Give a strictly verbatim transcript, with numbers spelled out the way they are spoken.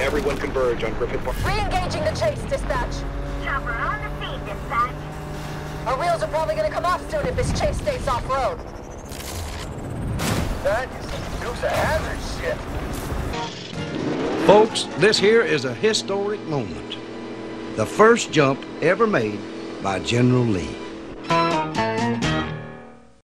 Everyone converge on Griffith Park. Re-engaging the chase, dispatch. Chopper on the scene, dispatch. Our wheels are probably gonna come off soon if this chase stays off-road. That is some Dukes of Hazzard shit. Folks, this here is a historic moment. The first jump ever made by General Lee.